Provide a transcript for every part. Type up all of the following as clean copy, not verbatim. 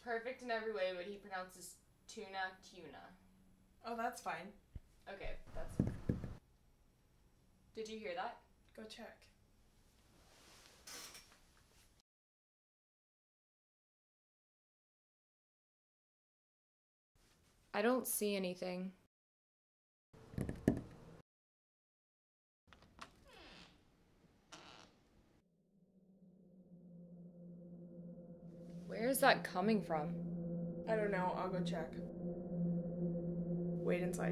perfect in every way, but he pronounces tuna. Oh, that's fine. Okay, that's... Did you hear that? Go check. I don't see anything. Where is that coming from? I don't know. I'll go check. Wait inside.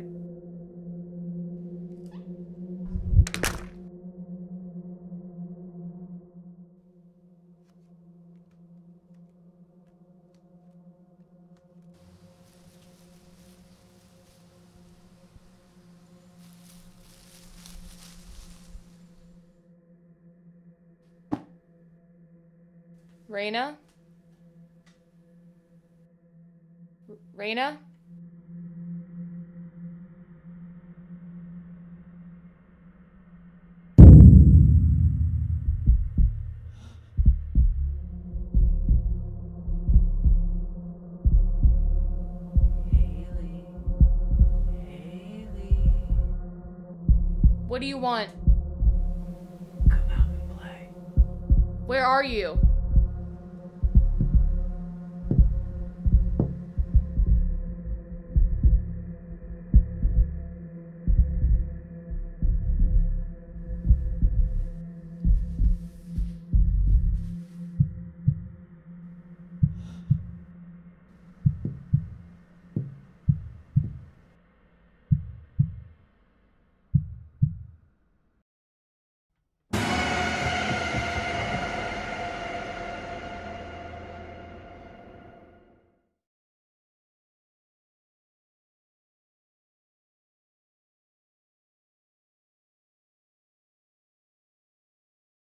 Raina? Raina? What do you want? Come out and play. Where are you?